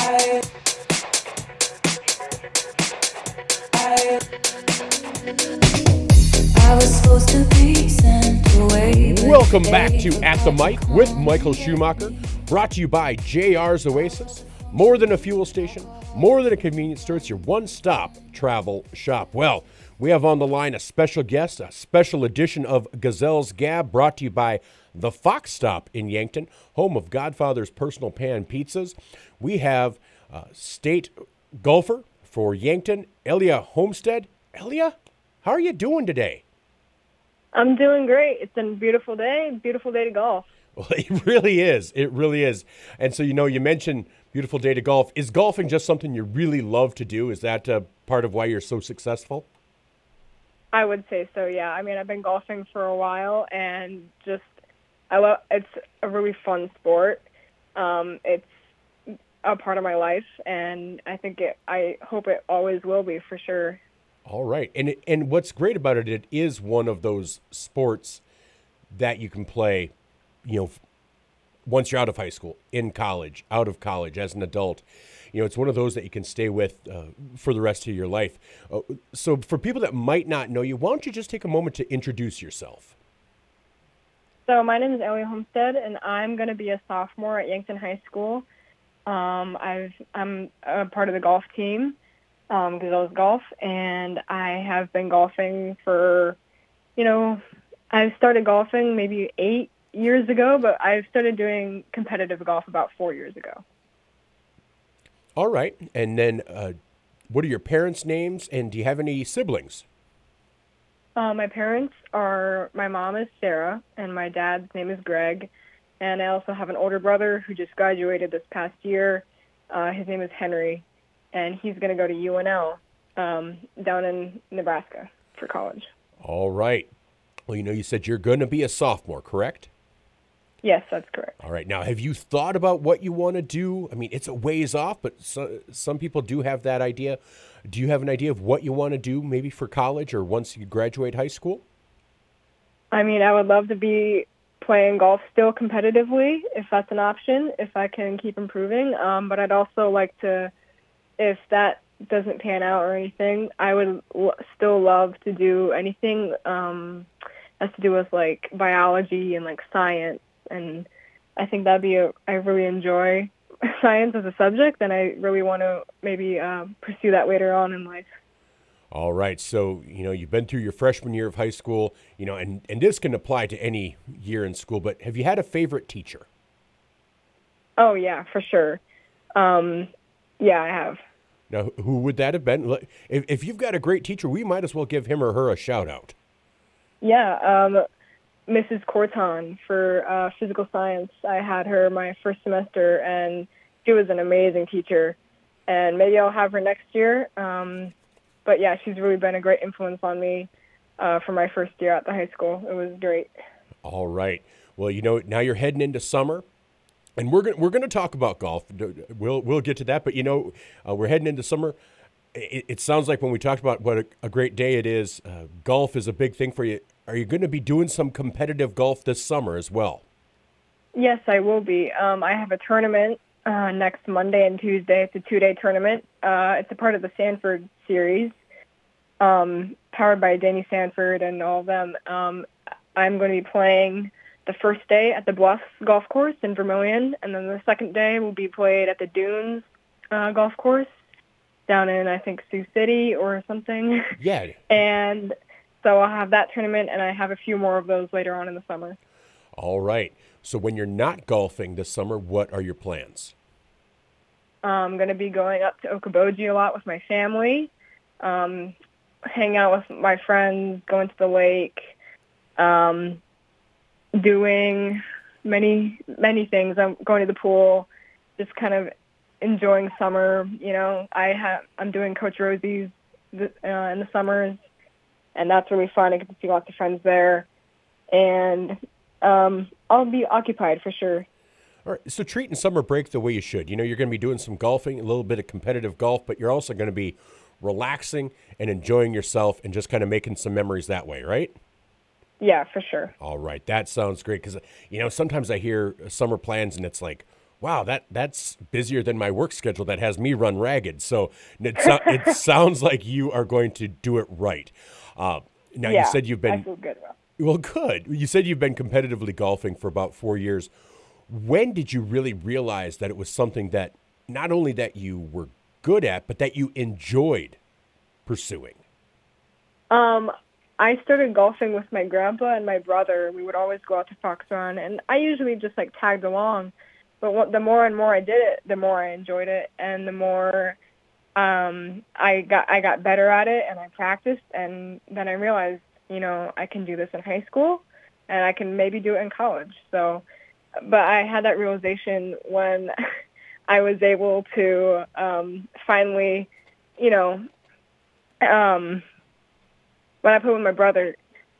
Welcome back to At the Mic with Michael Schumacher, brought to you by JR's Oasis. More than a fuel station, more than a convenience store, it's your one-stop travel shop. Well, we have on the line a special guest, a special edition of Gazelles Gab, brought to you by the Fox Stop in Yankton, home of Godfather's Personal Pan Pizzas. We have state golfer for Yankton, Ellia Homstad. Ellia, how are you doing today? I'm doing great. It's a beautiful day to golf. Well, it really is. It really is. And so, you mentioned beautiful day to golf. Is golfing just something you really love to do? Is that part of why you're so successful? I would say so, yeah. I mean, I've been golfing for a while, and it's a really fun sport. It's a part of my life, and I hope it always will be, for sure. All right. And what's great about it, it is one of those sports that you can play, once you're out of high school, in college, out of college, as an adult. It's one of those that you can stay with for the rest of your life. So for people that might not know you, why don't you just take a moment to introduce yourself? So my name is Ellia Homstad, and I'm going to be a sophomore at Yankton High School. I'm a part of the golf team. Gazelles Golf, and I have been golfing for, I started golfing maybe 8 years ago, but I started doing competitive golf about 4 years ago. All right. And then what are your parents' names, and do you have any siblings? My mom is Sarah, and my dad's name is Greg, and I also have an older brother who just graduated this past year. His name is Henry. And he's going to go to UNL down in Nebraska for college. All right. Well, you said you're going to be a sophomore, correct? Yes, that's correct. All right. Now, have you thought about what you want to do? I mean, it's a ways off, but some people do have that idea. Do you have an idea of what you want to do maybe for college or once you graduate high school? I mean, I would love to be playing golf still competitively, if that's an option, if I can keep improving. But I'd also like to, if that doesn't pan out or anything, I would still love to do anything has to do with like biology and like science. And I think I really enjoy science as a subject, and I really want to maybe pursue that later on in life. All right. So, you've been through your freshman year of high school, and this can apply to any year in school, but have you had a favorite teacher? Oh, yeah, for sure. Yeah, I have. Now, who would that have been? If you've got a great teacher, we might as well give him or her a shout-out. Yeah, Mrs. Corton for physical science. I had her my first semester, and she was an amazing teacher. And maybe I'll have her next year. But, yeah, she's really been a great influence on me for my first year at the high school. It was great. All right. Well, now you're heading into summer. And we're going to talk about golf. We'll get to that. But, we're heading into summer. It sounds like when we talked about what a great day it is, golf is a big thing for you. Are you going to be doing some competitive golf this summer as well? Yes, I will be. I have a tournament next Monday and Tuesday. It's a 2-day tournament. It's a part of the Sanford series, powered by Danny Sanford and all of them. I'm going to be playing the first day at the Bluffs Golf Course in Vermillion, and then the second day will be played at the Dunes Golf Course down in, I think, Sioux City or something. Yeah. And so I'll have that tournament, and I have a few more of those later on in the summer. All right. So when you're not golfing this summer, what are your plans? I'm going to be going up to Okoboji a lot with my family, hang out with my friends, going to the lake, doing many things. I'm going to the pool, just kind of enjoying summer. I'm doing Coach Rosie's in the summers, and that's really fun. I get to see lots of friends there, and I'll be occupied for sure. All right, so treating summer break the way you should. You're going to be doing some golfing, a little bit of competitive golf, but you're also going to be relaxing and enjoying yourself and just kind of making some memories that way, right? Yeah, for sure. All right, that sounds great because, sometimes I hear summer plans and it's like, Wow, that's busier than my work schedule that has me run ragged. So it sounds like you are going to do it right. Now, you Yeah, said you've I been, feel good about well, good. You said you've been competitively golfing for about 4 years. When did you really realize that it was something that not only that you were good at, but that you enjoyed pursuing? it. I started golfing with my grandpa and my brother. We would always go out to Fox Run, and I usually just like tagged along. But the more and more I did it, the more I enjoyed it, and the more I got better at it, and I practiced, and then I realized, I can do this in high school, and I can maybe do it in college. So, but I had that realization when I was able to finally, you know, um, when I played with my brother,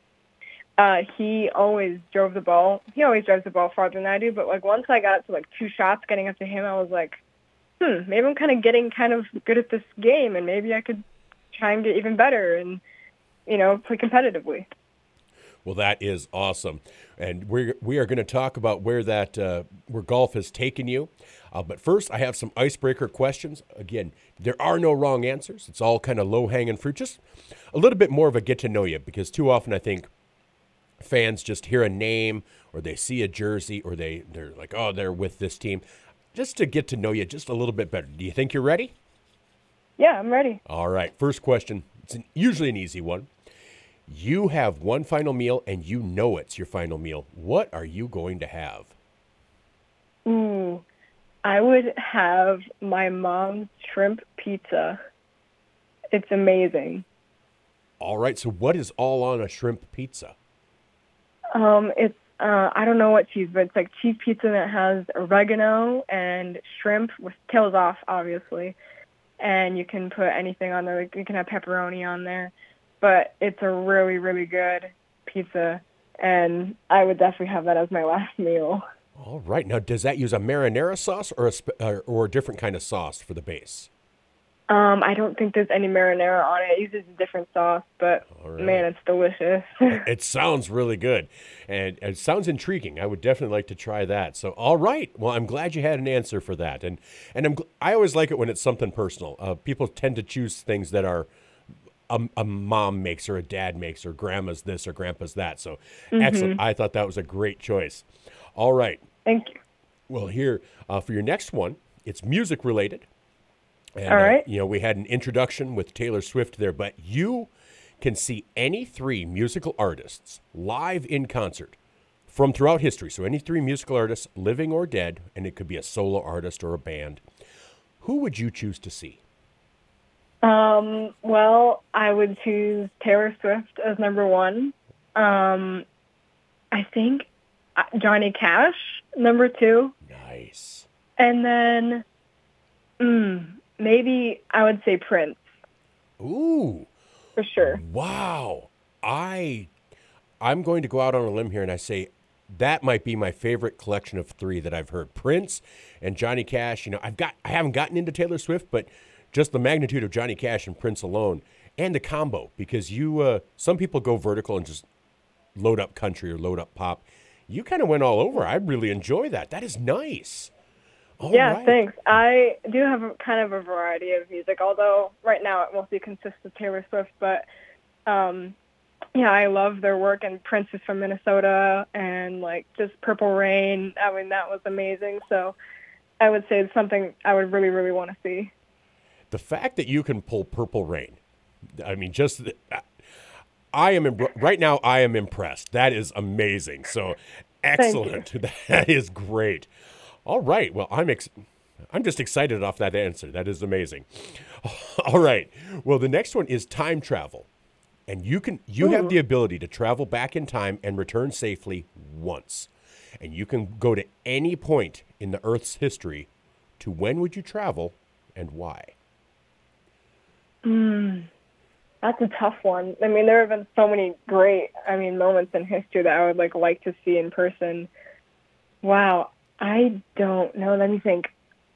he always drove the ball. He always drives the ball farther than I do. But like once I got up to like 2 shots getting up to him, I was like, maybe I'm getting good at this game, and maybe I could try and get even better and play competitively. Well, that is awesome, and we are going to talk about where where golf has taken you. But first, I have some icebreaker questions. Again, there are no wrong answers. It's all kind of low hanging fruit, just a little bit more of a get to know you. Because too often, I think fans just hear a name or they see a jersey or they're like, oh, they're with this team. Just to get to know you just a little bit better. Do you think you're ready? Yeah, I'm ready. All right. First question. It's usually an easy one. You have one final meal and you know it's your final meal. What are you going to have? Ooh, I would have my mom's shrimp pizza. It's amazing. All right. So what is all on a shrimp pizza? It's I don't know what cheese, but it's like cheese pizza that has oregano and shrimp with tails off, obviously. And you can put anything on there. Like you can have pepperoni on there, but it's a really, really good pizza, and I would definitely have that as my last meal. All right. Now, does that use a marinara sauce or or a different kind of sauce for the base? I don't think there's any marinara on it. It uses a different sauce, but All right. man, it's delicious. It sounds really good, and it sounds intriguing. I would definitely like to try that. So, all right. Well, I'm glad you had an answer for that, and I always like it when it's something personal. People tend to choose things that are a mom makes or a dad makes or grandma's this or grandpa's that. So, excellent. I thought that was a great choice. All right. Thank you. Well, here for your next one, it's music related. And, All right. we had an introduction with Taylor Swift there, but you can see any three musical artists live in concert from throughout history. So any three musical artists, living or dead, and it could be a solo artist or a band. Who would you choose to see? Well, I would choose Taylor Swift as number one. I think Johnny Cash, number two. Nice. And then maybe I would say Prince. Ooh. For sure. Wow. I'm going to go out on a limb here and I say that might be my favorite collection of three that I've heard. Prince and Johnny Cash. I haven't gotten into Taylor Swift, but just the magnitude of Johnny Cash and Prince alone and the combo, because some people go vertical and just load up country or load up pop. You kind of went all over. I really enjoy that. That is nice. All right. Thanks. I do have kind of a variety of music, although right now it mostly consists of Taylor Swift. But, I love their work, and Prince is from Minnesota, and, just Purple Rain. I mean, that was amazing. So I would say it's something I would really, really want to see. The fact that you can pull Purple Rain, I mean, right now I am impressed. That is amazing. So excellent. That is great. All right. Well, I'm just excited off that answer. That is amazing. All right. Well, the next one is time travel. And you have the ability to travel back in time and return safely once. And you can go to any point in the Earth's history. To when would you travel and why? That's a tough one. I mean, there have been so many great, moments in history that I would like to see in person. Wow. I don't know. Let me think.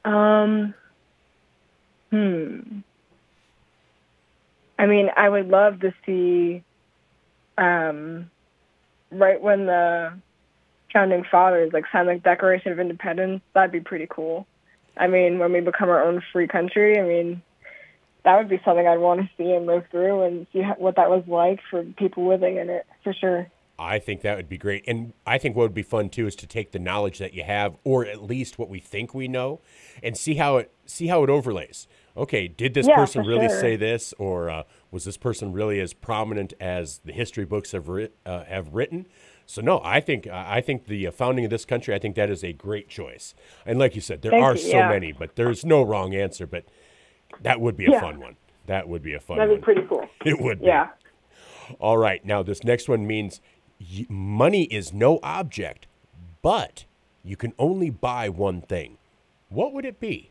I mean, I would love to see, right when the founding fathers, like sign like Declaration of Independence. That'd be pretty cool. I mean, when we become our own free country, I mean, that would be something I'd want to see and live through and see what that was like for people living in it, for sure. I think that would be great. And I think what would be fun too is to take the knowledge that you have, or at least what we think we know, and see how it overlays. Okay, did this person really say this, or was this person really as prominent as the history books have written? So no, I think the founding of this country, I think that is a great choice. And like you said, there are so many, but there's no wrong answer. But that would be a fun one. That would be a fun one. That'd be pretty cool. It would be. Yeah. All right, now this next one means money is no object, but you can only buy one thing. What would it be?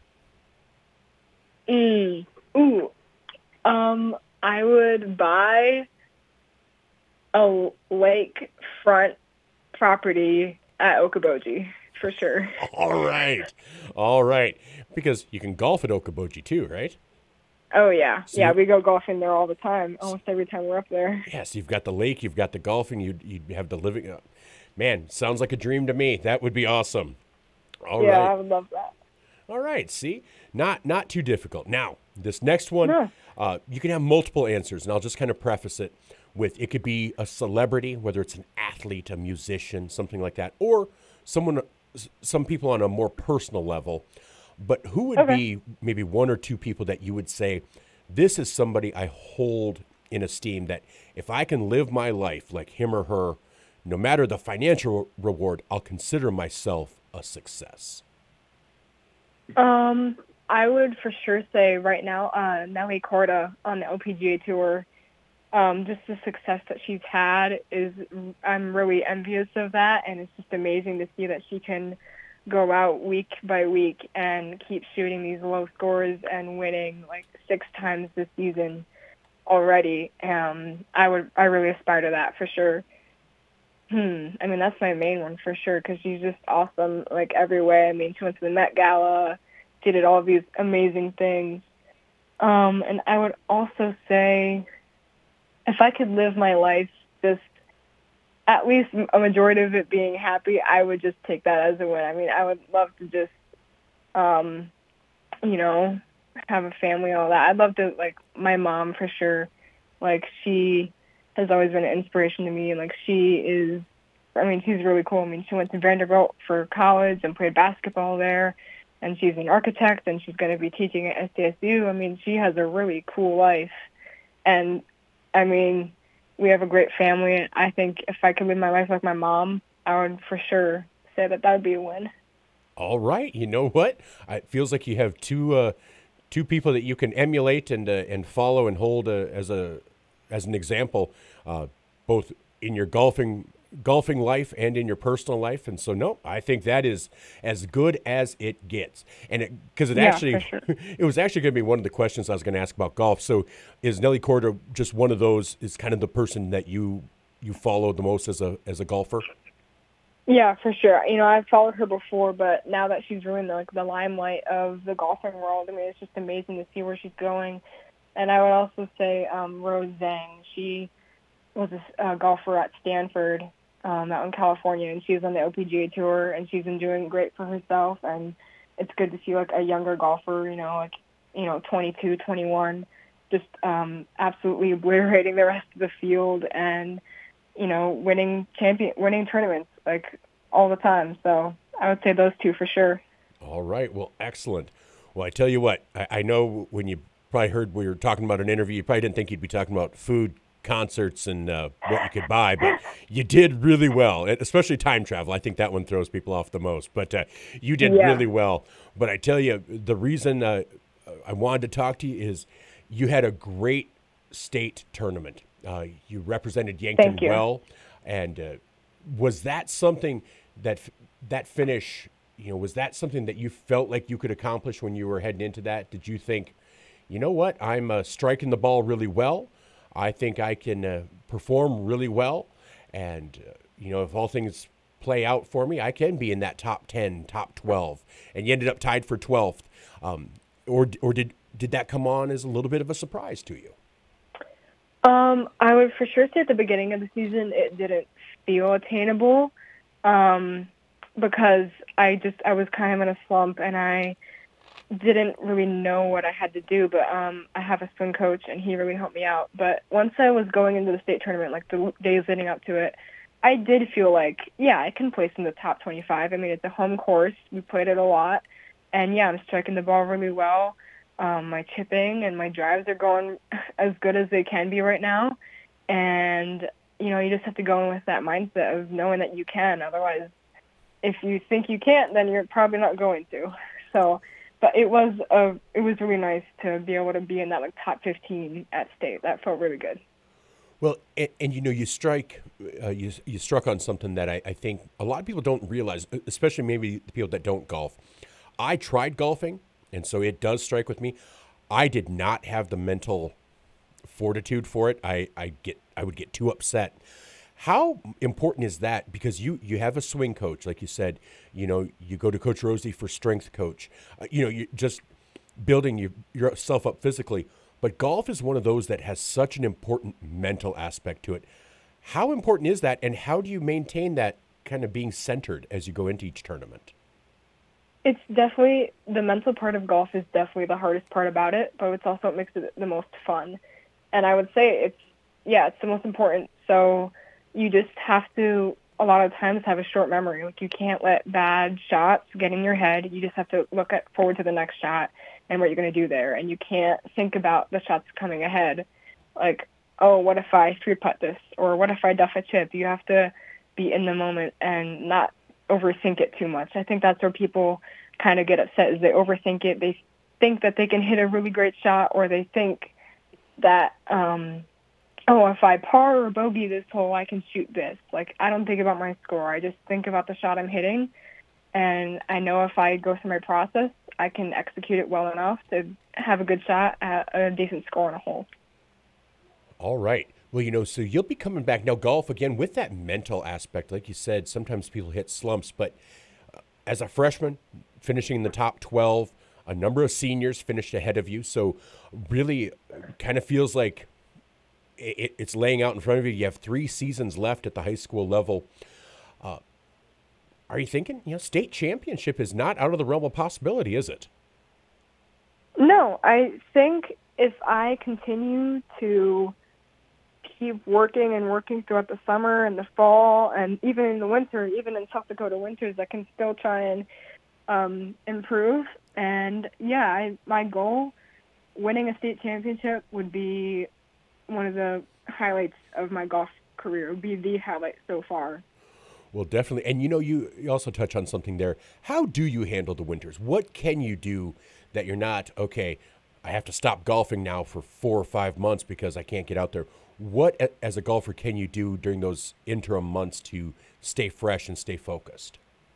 I would buy a lakefront property at Okoboji, for sure. All right. Because you can golf at Okoboji too, right? Oh, yeah. So we go golfing there all the time, almost every time we're up there. Yeah, so you've got the lake, you've got the golfing, you'd have the living. Man, sounds like a dream to me. That would be awesome. All right. I would love that. All right, see? Not too difficult. Now, this next one, you can have multiple answers, and I'll just kind of preface it with it could be a celebrity, whether it's an athlete, a musician, something like that, or some people on a more personal level. But who would be maybe one or two people that you would say, this is somebody I hold in esteem, that if I can live my life like him or her, no matter the financial reward, I'll consider myself a success? I would for sure say right now, Nelly Korda on the LPGA Tour. Just the success that she's had I'm really envious of that, and it's just amazing to see that she can go out week by week and keep shooting these low scores and winning like 6 times this season already. I really aspire to that for sure. I mean, that's my main one for sure, because she's just awesome, like every way. I mean, she went to the Met Gala, she did all these amazing things. And I would also say, if I could live my life just at least a majority of it being happy, I would just take that as a win. I mean, I would love to just, have a family and all that. I'd love to, like, my mom for sure. Like, she has always been an inspiration to me, and like she's really cool. I mean, she went to Vanderbilt for college and played basketball there, and she's an architect, and she's going to be teaching at SDSU. I mean, she has a really cool life, and I mean, we have a great family. I think if I could live my life like my mom, I would for sure say that would be a win. All right, you know what? It feels like you have two people that you can emulate and follow and hold as an example, both in your golfing life and in your personal life. And so, no, I think that is as good as it gets. And it was actually going to be one of the questions I was going to ask about golf. So is Nelly Korda just one of those, is kind of the person that you follow the most as a golfer? Yeah, for sure. You know, I've followed her before, but now that she's ruined the limelight of the golfing world, I mean, it's just amazing to see where she's going. And I would also say Rose Zhang. She was a golfer at Stanford out in California, and she's on the LPGA Tour, and she's been doing great for herself. And it's good to see like a younger golfer, 22, 21, just absolutely obliterating the rest of the field and, winning tournaments like all the time. So I would say those two for sure. All right. Well, excellent. Well, I tell you what, I know when you probably heard we were talking about an interview, you probably didn't think you'd be talking about food, concerts, and what you could buy, but you did really well, especially time travel. I think that one throws people off the most, but you did really well. But I tell you, the reason I wanted to talk to you is you had a great state tournament. You represented Yankton well, and was that something that finish, was that something that you felt like you could accomplish when you were heading into that? Did you think, you know what, I'm striking the ball really well. I think I can perform really well. And, if all things play out for me, I can be in that top 10, top 12. And you ended up tied for 12th. Or did that come on as a little bit of a surprise to you? I would for sure say at the beginning of the season it didn't feel attainable. because I was kind of in a slump and I didn't really know what I had to do, but I have a swing coach and he really helped me out. But once I was going into the state tournament, like the days leading up to it, I did feel like, yeah, I can place in the top 25. I mean, it's a home course. We played it a lot. And yeah, I'm striking the ball really well. My chipping and my drives are going as good as they can be right now. And, you just have to go in with that mindset of knowing that you can. Otherwise, if you think you can't, then you're probably not going to. So, but it was really nice to be able to be in that like top 15 at state. That felt really good. Well, and you strike, you struck on something that I think a lot of people don't realize, especially maybe the people that don't golf. I tried golfing, and so it does strike with me. I did not have the mental fortitude for it. I would get too upset. How important is that? Because you have a swing coach, like you said. You go to Coach Rosie for strength coach. You just building yourself up physically. But golf is one of those that has such an important mental aspect to it. How important is that, and how do you maintain that kind of being centered as you go into each tournament? It's definitely, the mental part of golf is definitely the hardest part about it, but it's also what makes it the most fun. And I would say it's the most important. So you just have to, a lot of times, have a short memory. Like, you can't let bad shots get in your head. You just have to look forward to the next shot and what you're going to do there. And you can't think about the shots coming ahead. Like, oh, what if I three-putt this? Or what if I duff a chip? You have to be in the moment and not overthink it too much. I think that's where people kind of get upset, is they overthink it. They think that they can hit a really great shot, or they think that, if I par or bogey this hole, I can shoot this. Like, I don't think about my score. I just think about the shot I'm hitting, and I know if I go through my process, I can execute it well enough to have a good shot at a decent score on a hole. All right. Well, so you'll be coming back. Now, golf, again, with that mental aspect, like you said, sometimes people hit slumps, but as a freshman, finishing in the top 12, a number of seniors finished ahead of you, so really kind of feels like it's laying out in front of you. You have 3 seasons left at the high school level. Are you thinking, state championship is not out of the realm of possibility, is it? No, I think if I continue to keep working and working throughout the summer and the fall and even in the winter, even in South Dakota winters, I can still try and improve. And my goal, winning a state championship, would be one of the highlights of my golf career. It would be the highlight so far. Well, definitely. And you also touch on something there. How do you handle the winters? What can you do that you're not, okay, I have to stop golfing now for 4 or 5 months because I can't get out there? What, as a golfer, can you do during those interim months to stay fresh and stay focused?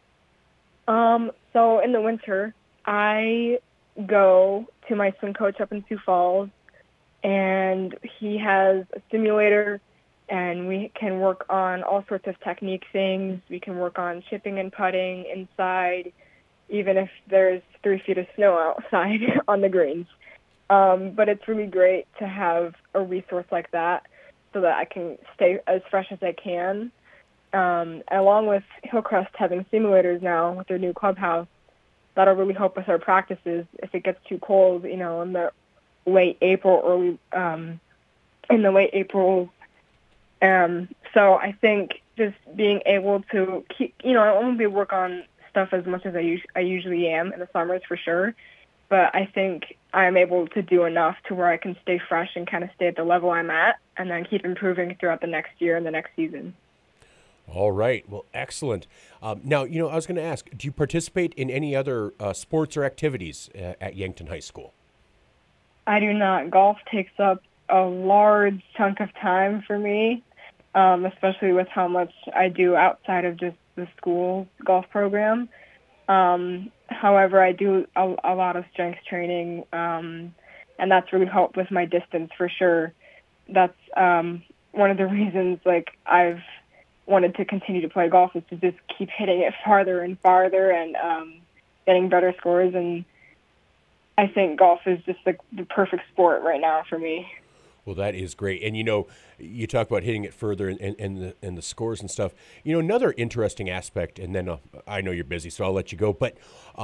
So in the winter, I go to my swim coach up in Sioux Falls, and he has a simulator, and we can work on all sorts of technique things. We can work on chipping and putting inside, even if there's 3 feet of snow outside on the greens. But it's really great to have a resource like that so that I can stay as fresh as I can. Along with Hillcrest having simulators now with their new clubhouse, that'll really help with our practices if it gets too cold, in the late April, in the late April. So I think just being able to keep, I won't be able to work on stuff as much as I usually am in the summers for sure, but I think I'm able to do enough to where I can stay fresh and kind of stay at the level I'm at and then keep improving throughout the next year and the next season. All right. Well, excellent. Now, I was going to ask, do you participate in any other sports or activities at Yankton High School? I do not. Golf takes up a large chunk of time for me, especially with how much I do outside of just the school golf program. However, I do a lot of strength training, and that's really helped with my distance for sure. That's one of the reasons I've wanted to continue to play golf, is to just keep hitting it farther and farther and getting better scores. And I think golf is just the perfect sport right now for me. Well, that is great. And, you talk about hitting it further and the scores and stuff. Another interesting aspect, and then I know you're busy, so I'll let you go, but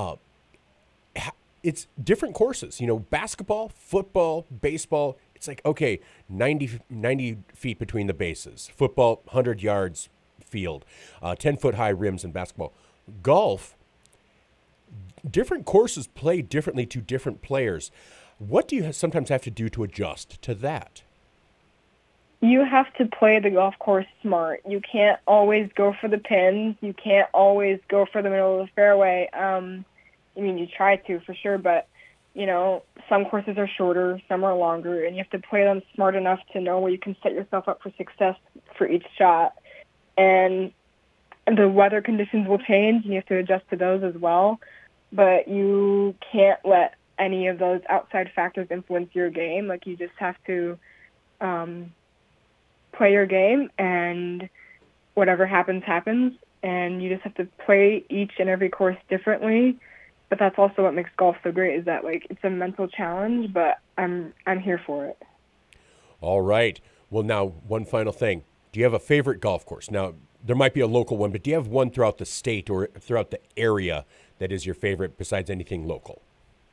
it's different courses. Basketball, football, baseball, it's like, okay, 90 feet between the bases. Football, 100 yards field, 10-foot high rims in basketball. Golf, different courses play differently to different players. What do you sometimes have to do to adjust to that? You have to play the golf course smart. You can't always go for the pins. You can't always go for the middle of the fairway. You try to for sure, but, some courses are shorter, some are longer, and you have to play them smart enough to know where you can set yourself up for success for each shot. And the weather conditions will change, and you have to adjust to those as well. But you can't let any of those outside factors influence your game. Like, you just have to play your game, and whatever happens, happens. And you just have to play each and every course differently. But that's also what makes golf so great, is that, it's a mental challenge, but I'm here for it. All right. Well, now, one final thing. Do you have a favorite golf course? Now, there might be a local one, but do you have one throughout the state or throughout the area that is your favorite besides anything local?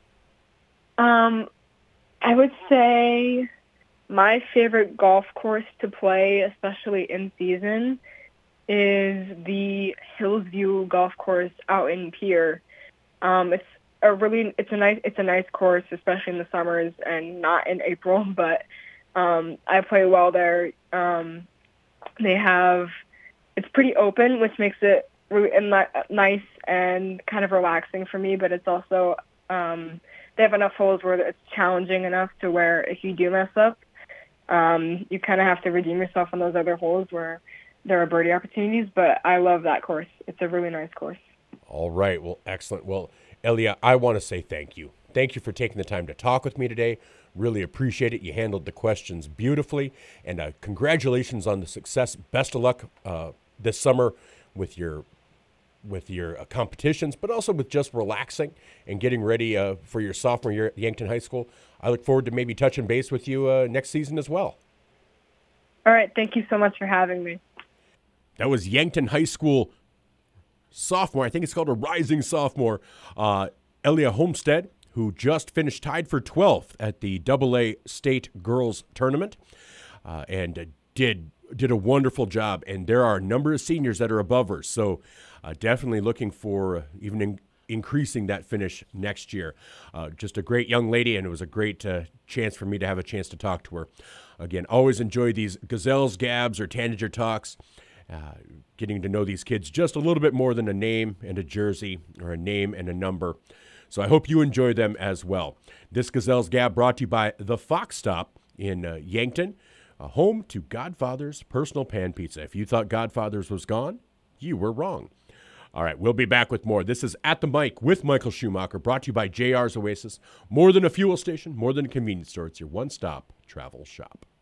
I would say my favorite golf course to play, especially in season, is the Hillsview Golf Course out in Pierre. It's a nice course, especially in the summers and not in April, but I play well there. It's pretty open, which makes it really nice and kind of relaxing for me, but it's also, they have enough holes where it's challenging enough to where if you do mess up, you kind of have to redeem yourself on those other holes where there are birdie opportunities, but I love that course. It's a really nice course. All right. Well, excellent. Well, Ellia, I want to say thank you. Thank you for taking the time to talk with me today. Really appreciate it. You handled the questions beautifully, and congratulations on the success. Best of luck this summer with your competitions, but also with just relaxing and getting ready for your sophomore year at Yankton High School. I look forward to maybe touching base with you next season as well. All right. Thank you so much for having me. That was Yankton High School sophomore. I think it's called a rising sophomore, Ellia Homstad, who just finished tied for 12th at the AA State Girls Tournament and did a wonderful job. And there are a number of seniors that are above her. So definitely looking for even increasing that finish next year. Just a great young lady, and it was a great chance for me to have a chance to talk to her. Again, always enjoy these Gazelles, Gabs, or Tanager talks. Getting to know these kids just a little bit more than a name and a jersey or a name and a number. So I hope you enjoy them as well. This Gazelles Gab brought to you by the Fox Stop in Yankton, home to Godfather's Personal Pan Pizza. If you thought Godfather's was gone, you were wrong. All right, we'll be back with more. This is At the Mic with Michael Schumacher, brought to you by JR's Oasis. More than a fuel station, more than a convenience store. It's your one-stop travel shop.